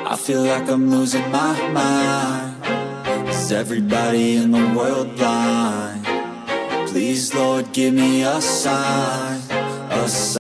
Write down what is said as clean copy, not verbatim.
I feel like I'm losing my mind. Is everybody in the world blind? Please, Lord, give me a sign, a sign.